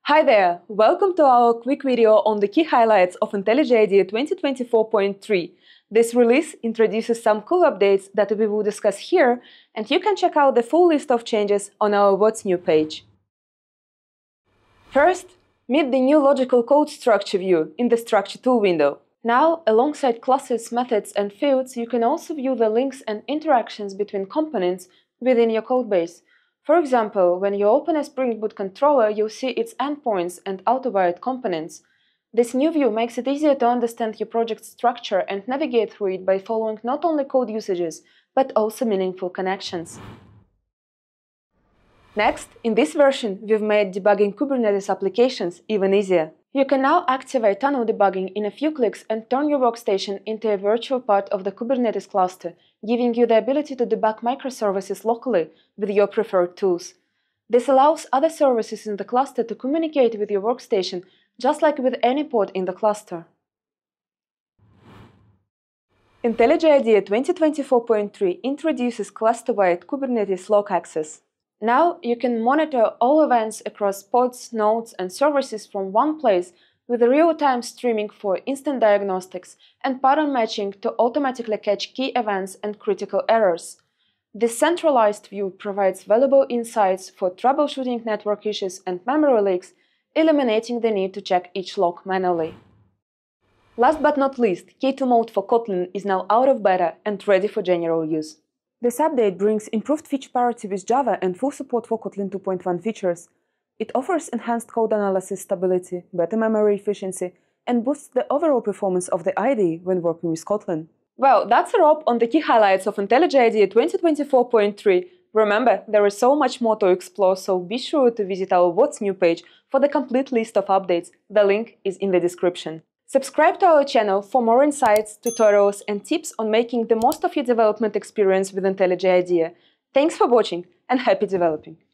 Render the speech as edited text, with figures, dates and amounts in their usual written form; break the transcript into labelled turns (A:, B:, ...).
A: Hi there! Welcome to our quick video on the key highlights of IntelliJ IDEA 2024.3. This release introduces some cool updates that we will discuss here, and you can check out the full list of changes on our What's New page. First, meet the new logical code structure view in the Structure Tool window. Now, alongside classes, methods, and fields, you can also view the links and interactions between components within your codebase. For example, when you open a Spring Boot controller, you'll see its endpoints and auto-wired components. This new view makes it easier to understand your project's structure and navigate through it by following not only code usages, but also meaningful connections. Next, in this version, we've made debugging Kubernetes applications even easier. You can now activate tunnel debugging in a few clicks and turn your workstation into a virtual part of the Kubernetes cluster, giving you the ability to debug microservices locally with your preferred tools. This allows other services in the cluster to communicate with your workstation, just like with any pod in the cluster. IntelliJ IDEA 2024.3 introduces cluster-wide Kubernetes log access. Now you can monitor all events across pods, nodes, and services from one place with real-time streaming for instant diagnostics and pattern matching to automatically catch key events and critical errors. This centralized view provides valuable insights for troubleshooting network issues and memory leaks, eliminating the need to check each log manually. Last but not least, K2 mode for Kotlin is now out of beta and ready for general use. This update brings improved feature parity with Java and full support for Kotlin 2.1 features. It offers enhanced code analysis stability, better memory efficiency, and boosts the overall performance of the IDE when working with Kotlin. Well, that's a wrap on the key highlights of IntelliJ IDEA 2024.3. Remember, there is so much more to explore, so be sure to visit our What's New page for the complete list of updates. The link is in the description. Subscribe to our channel for more insights, tutorials, and tips on making the most of your development experience with IntelliJ IDEA. Thanks for watching and happy developing!